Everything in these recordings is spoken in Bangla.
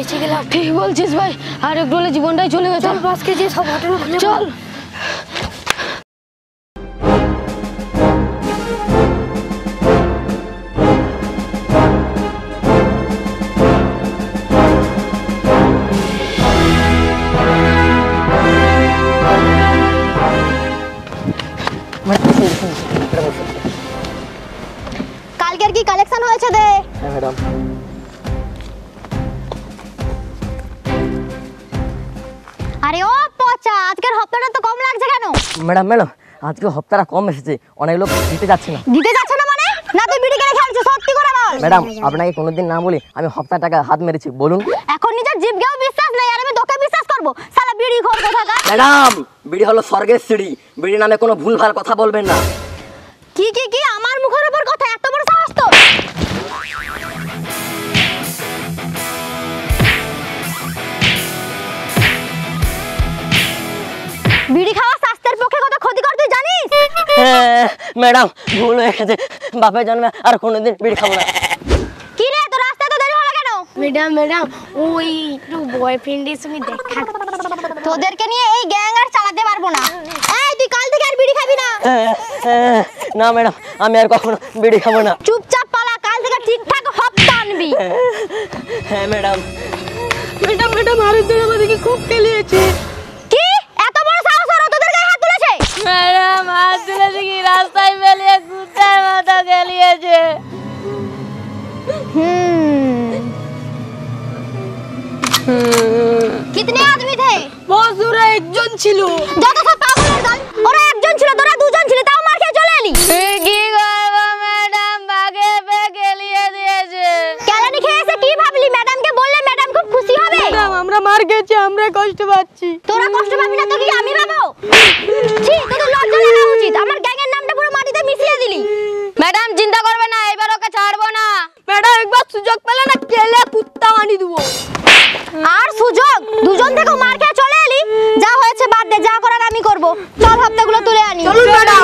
বেঁচে গেলাম। ঠিক বলছিস ভাই, আর একটু হলে জীবনটাই চলে গেছে। চল বাসকে যে সব ঘটনা চল। কালকের কি কালেকশন হয়েছে দে। হ্যাঁ ম্যাডাম। আরে ও পচা, আজকের হপ্তাটা তো কম লাগছে কেন? ম্যাডাম ম্যাডাম আজকে হপ্তাটা কম এসেছে, অনেক লোক দিতে যাচ্ছে না। দিতে যাচ্ছে না মানে? না তুই বিড়ি কিনে খেলছিস, সত্যি করে বল। ম্যাডাম আপনাকে কোনোদিন না বলি আমি হপ্তা টাকা হাত মেরেছি, বলুন। এখন নিজের জিভকেও বিশ্বাস নেই আর আমি তোকে বিশ্বাস করব? শালা বিড়ি খোর কোথাকার। ম্যাডাম বিড়ি হলো স্বর্গের সিঁড়ি, বিড়ি নামে কোনো ভুলভাল কথা বলবেন না। কি কি কি আমার মুখের উপর কথা, এত বড় সাহস তো? বিড়ি খাওয়া স্বাস্থ্যের পক্ষে কত ক্ষতিকর তুই জানিস? হ্যাঁ ম্যাডাম ভুল হয়ে গেছে, বাপের জন্মে আর কোনোদিন বিড়ি খাবো না। কি রে তোর রাস্তায় তো দেরি হলো কেন? ম্যাডাম ওই একটু বয়ফ্রেন্ডের সঙ্গে দেখা। তোদেরকে নিয়ে এই গ্যাং আর চালাতে পারবো না। এই তুই কাল থেকে আর বিড়ি খাবি না। না ম্যাডাম আমি আর কখনো বিড়ি খাবো না। চুপচাপ পালা, কাল থেকে ঠিকঠাক হপ্তা আনবি। হ্যাঁ ম্যাডাম। ম্যাডাম আরেকজন আমাদেরকে খুব খেলিয়েছে। কি এত বড় সাহস ওর তোদের গায়ে হাত তুলেছে? ম্যাডাম হাত তুলেছে কি, রাস্তায় ফেলিয়ে কুত্তার মতো খেলিয়েছে। कितने आदमी थे? বস ওরা একজন ছিল। যত সব পাগলের দল, ওরা একজন ছিল তোরা দুজন ছিলে, তাও মার খেয়ে চলে এলি। কি করবো ম্যাডাম, ভাগে পে খেলিয়ে দিয়েছে। কেলানি খেয়ে এসে কি ভাবলি? ম্যাডামকে বললে ম্যাডাম খুব খুশি হবে। ম্যাডাম আমরা মার খেয়েছি, আমরা কষ্ট পাচ্ছি। তোরা কষ্ট পাবি না তো কি আমি পাবো? ছি, তোদের লজ্জা লাগা উচিত। আমার গ্যাংয়ের নামটা পুরো মাটিতে মিশিয়ে দিলি। ম্যাডাম চিন্তা করবে না, এবার ওকে ছাড়বো না। ম্যাডাম একবার সুযোগ পেলে না কেলে কুত্তা বানিয়ে দেবো। আর সুযোগ? দুজন থেকে মার খেয়ে চলে এলি। যা হয়েছে বাদ দে, যা করার আমি করব। চল হপ্তাগুলো তুলে আনি। চলুন madam.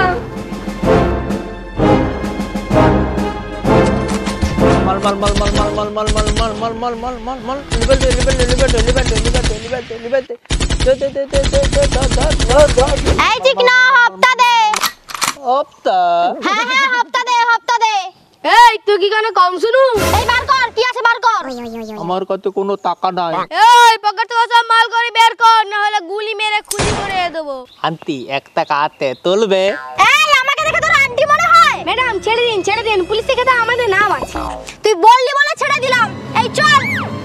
mal mal mal mal mal mal mal mal mal mal mal mal mal mal liberte liberte liberte liberte liberte liberte liberte এই চিকনা হপ্তা দে। হপ্তা হ্যাঁ হ্যাঁ হপ্তা দে, হপ্তা দে। এই তুই কি গানে কম শুনু? এই বার কর, কি আছে বার কর। আমার কাছে কোনো টাকা নাই। এই পকেট থেকে সব মাল করে বের কর, না হলে গুলি মেরে খুলি করে দেবো। আন্টি 1 টাকা হাতে তুলবে? এই আমাকে দেখে তোর আন্টি মনে হয়? ম্যাডাম ছেড়ে দিন, পুলিশ থেকে তো আমাদের নাম আছে। তুই বললি বলে ছেড়ে দিলাম। এই চল।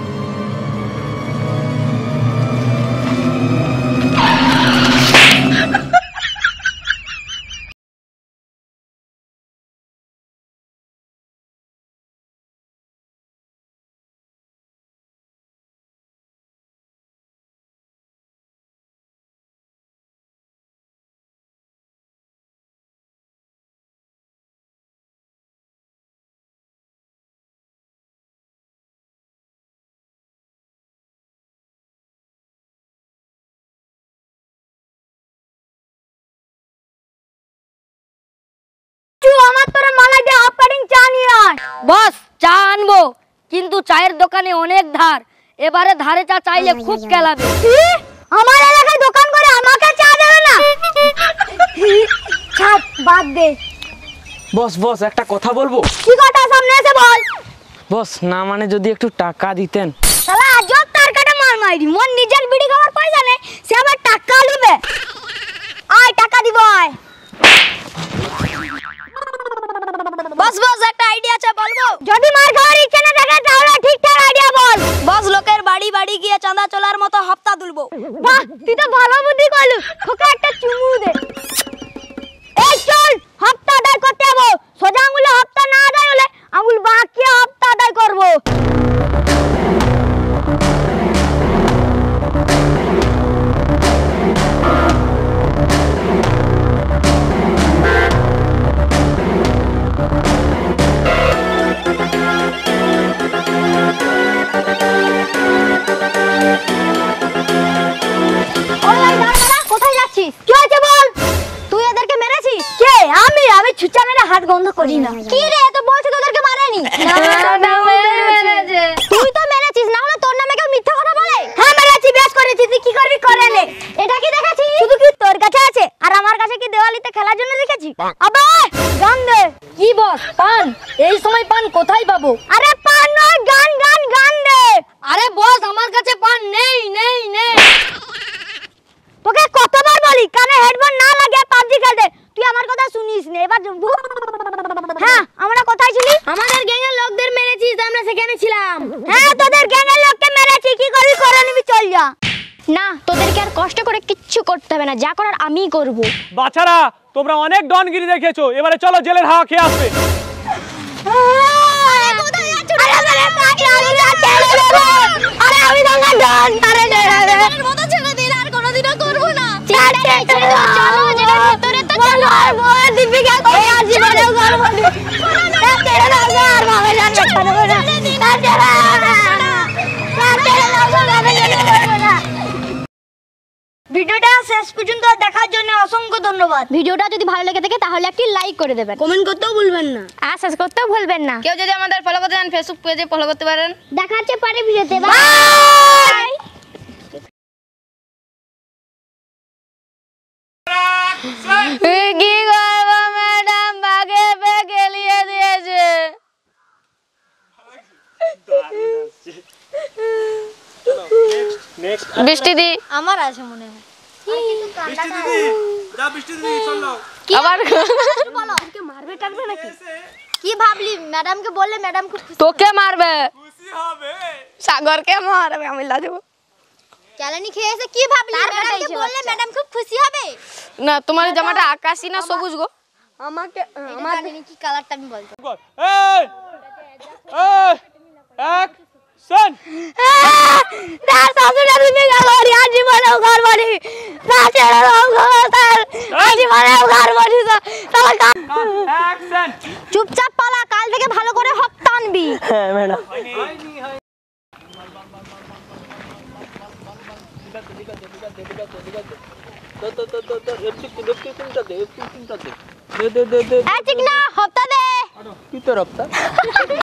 আমার তোরে মালাইতে হাফ কাটিং চা নিয়ে আয়। বস চা আনবো, কিন্তু চায়ের দোকানে অনেক ধার, এবারে ধারে চা চাইলে খুব কেলাবে। আমার এলাকায় দোকান করে আমাকে চা দেবে না? ছাড়, বাদ দে। বস বস একটা কথা বলবো। কি কথা? সামনে এসে বল। বস না মানে যদি একটু টাকা দিতেন। শালা আজব তার কাটা মার মাইরি। মন নিজের বিড়ি খাওয়ার পয়সা নেই, সে আবার টাকা নেবে। আয় টাকা দিব আয়। বস বস একটা আইডিয়া আছে, বলবো? যদি মার খাওয়ার ইচ্ছা না থাকে তাহলে ঠিকঠাক আইডিয়া বল। বস লোকের বাড়ি বাড়ি গিয়ে চাঁদা চলার মতো হপ্তা তুলবো। বাহ, তুই তো ভালো বুদ্ধি করলু। খোকা একটা চুমু দে। এই চল, হপ্তা আদায় করতে যাবো। সোজা আঙুলে হপ্তা না আদায় হলে আঙুল বাঁকিয়ে হপ্তা আদায় করবো। কোথায় যাচ্ছিস? কি হয়েছে বল। তুই এদেরকে মেরেছিস? কে? আমি ছুঁচা মেরে হাত বন্ধ করি না। কি রে, তো বলছিস তোদেরকে মারেনি? তুই তো মেরেছিস, না হলে তোর নামে জন্য রেখেছি। আবে গান দে। কি বস পান? এই সময় পান কোথায় পাবো? আরে পান নয়, গান গান গান দে। আরে বস আমার কাছে পান নেই নেই নেই। তোকে কতবার বলি কানে হেডফোন না লাগিয়ে পাবজি খেলতে, তুই আমার কথা শুনিস না। এবার হ্যাঁ, আমরা কোথায় ছিলি? আমাদের গ্যাংয়ের লোকদের মেরেছিস, আমরা সেখানে ছিলাম। হ্যাঁ, তোদের গ্যাংয়ের লোককে মেরেছি, কি করবি করে নিবি, চল যা। না, তোদেরকে আর কষ্ট করে কিচ্ছু করতে হবে না, যা করার আমিই করব। বাচ্চারা তোমরা অনেক ডনগিরি দেখেছো, এবারে চলো জেলের হাওয়া খেয়ে আসবে। ভিডিওটা শেষ পর্যন্ত দেখার জন্য অসংখ্য ধন্যবাদ। ভিডিওটা যদি ভালো লেগে থাকে তাহলে একটি লাইক করে দেবেন, কমেন্ট করতেও ভুলবেন না। আর সাবস্ক্রাইব করতেও ভুলবেন না। কেউ যদি আমাদের ফলো করতে চান ফেসবুক পেজে ফলো করতে পারেন। দেখা হচ্ছে পরের ভিডিওতে। বাই। কি করবো ম্যাডাম, ভাগে পে গেলিয়ে দিয়েছে। বৃষ্টি দি আমার আছে মনে হয়। আবার মারবে টাকবে নাকি? কি ভাবলি? ম্যাডামকে বললে ম্যাডাম খুব খুশি। তোকে মারবে, সাগরকে মারবে, আমি লাজব চ্যালেঞ্জ খেয়েছে, কি ভাবলি? ম্যাডামকে বললে ম্যাডাম খুব খুশি হবে না। তোমার জামাটা আকাশি না সবুজ গো? আমাকে আমার কি কালারটা আমি বলতো। এই এই অ্যাকশন। না শাশুড়ি তুমি গেল রিয়া জীবনে ঘর বাড়ি না ছেড়ে দাও গো তার জীবনে ঘর বাড়ি তাহলে অ্যাকশন। চুপচাপ পালা, কাল থেকে ভালো করে হপ্তা আনবি। হ্যাঁ ম্যাডাম। এই ঠিক না, হপ্তা দে। কি তোর